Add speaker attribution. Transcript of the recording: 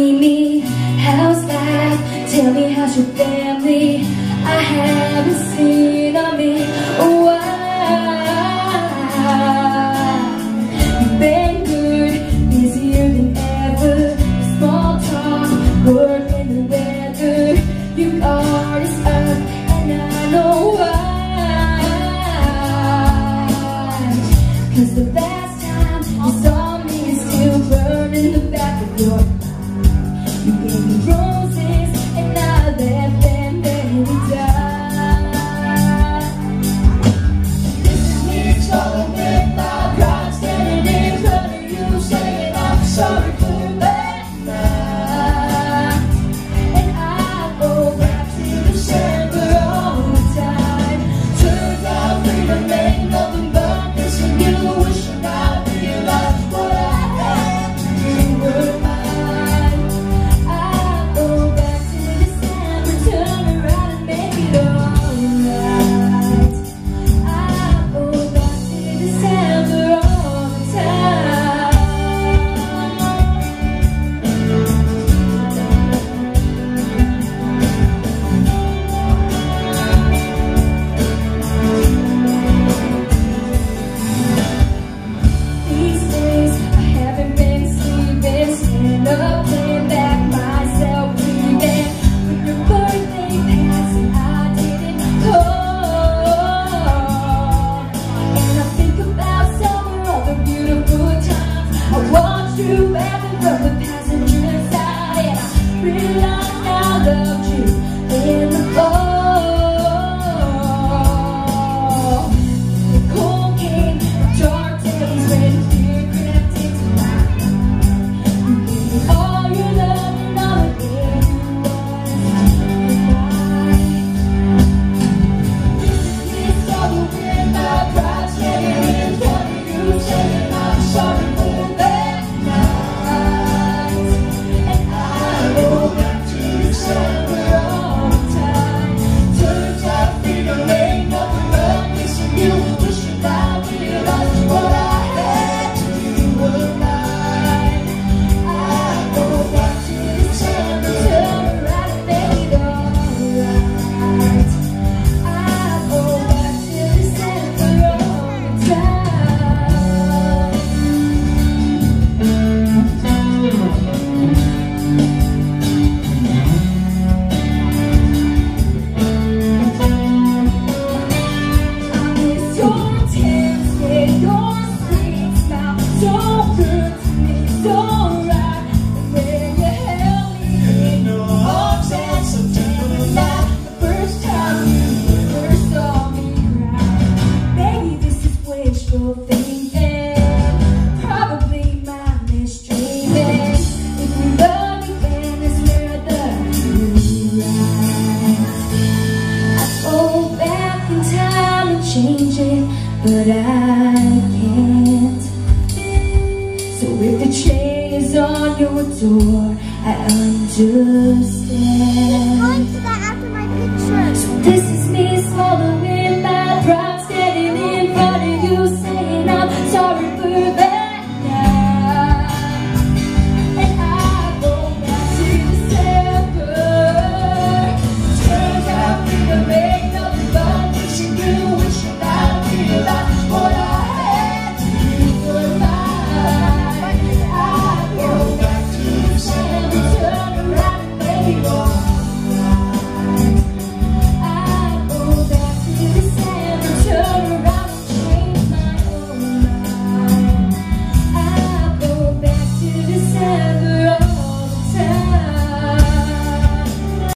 Speaker 1: see me. How's life? Tell me, how's your family? I haven't seen them in a while. You've been good, busier than ever. Small talk, work and the weather. You guard us up, and I know why. 'Cause the last time you saw me is still burning the back of your mind. You gave me roses, and I left them there to die. This is me struggling with my pride, standing in front of you, saying I'm sorry for that night. And I go back to December all the time. Turns out freedom ain't nothing but missing you, wishing I realized what I had to do were mine. I go back to December, turn around and make it alright. I go back to December all the time. These days I haven't been sleeping, stand up, playing back myself, breathing. When your birthday passed and I didn't call, and I think about summer, all the beautiful times I watched you laughing from the passenger side, and I realized I loved you in the fall. The cold came, the dark days when fear crept into my mind. You gave me all your love and all the air you was mine. This is me struggling with my pride, standing in front of you, saying I'm sorry for that night. And I go back to December all the time. Turns out freedom ain't nothing but missing you, wishing I realized what I had to do were mine. I go back to December, turn around and make it alright. I go back to December all the time. I miss your tears, yeah, your sweet smile, so good to me, so right. And when you held me in your arms and so tender now, the first time you ever saw me cry. Maybe this is wishful thinking, probably my misdreaming. If we love again, it's where the new rise. I go back in time and change it, but I can't. So if the chain is on your door, I understand.
Speaker 2: Going to that after my picture.
Speaker 1: So this is